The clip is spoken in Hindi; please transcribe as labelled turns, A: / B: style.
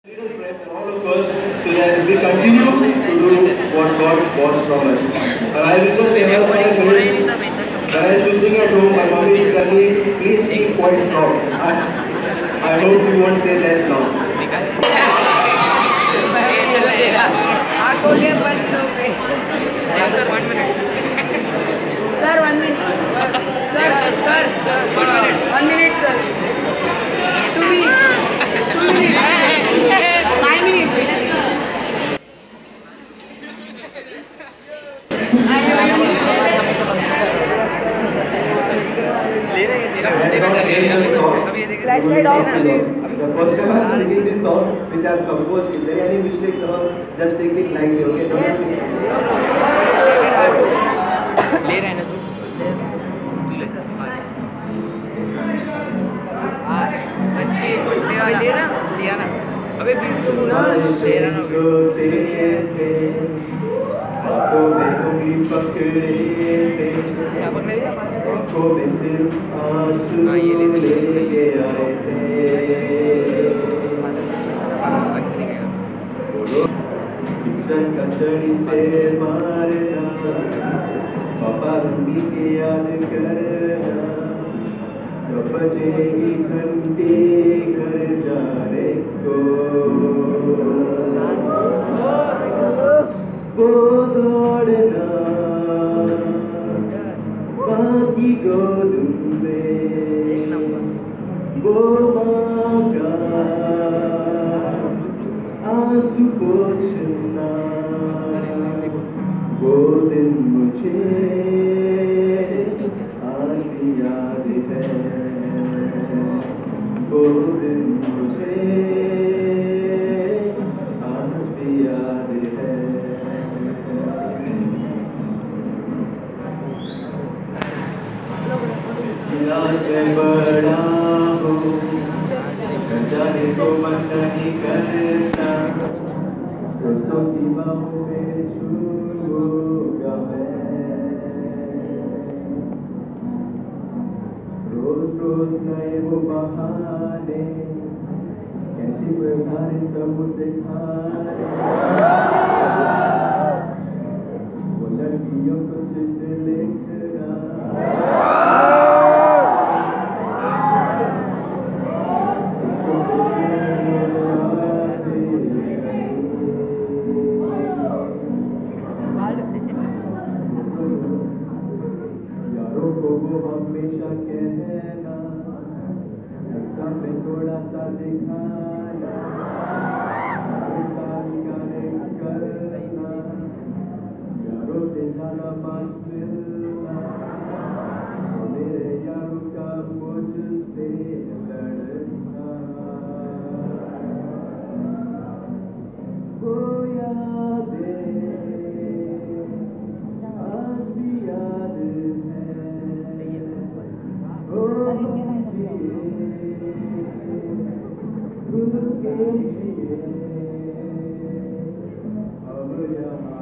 A: All of us, so that we continue to do what God wants from us. And I request everyone when I am sitting at home, my mommy is telling me, please keep quiet now. I hope you won't say that now.
B: Sir, 1 minute.
C: Sir, 1 minute. Sir,
B: 1 minute.
C: 1 minute, sir. 2 minutes. 2 minutes. 5 minutes. Flashlight off.
A: The first time I'm singing this song, which I've composed, if there are any mistakes or just take it lightly, okay? Don't have to-
B: ले रहा है ना तू अच्छी लिया ना अबे बिल्कुल ना ले रहा ना क्या पकड़े हाँ ये ले
A: कचड़ी से मारना पापा मम्मी के याद करना जब बजेगी घंटी घर जाने को वो दौड़ना बाकी गोद में वो माँ का आंसू पोंछना वो दिन मुझे आज भी याद है वो दिन मुझे आज भी याद है आज मैं बड़ा हूँ जाने को मन नहीं करता दोस्तों की बाहों में छूगा मैं रोज रोज नए वो बहाने कैसी व्यवहार सब दिखाने वो लड़कियों को चित्र लिखना वो हमेशा कहना एग्जाम में थोड़ा सा दिखाना गाने करना यारों से ज्यादा बात मिलना मेरे यारों का मुझसे लड़ना वो यादें आज भी याद है खुद के लिए अब यहाँ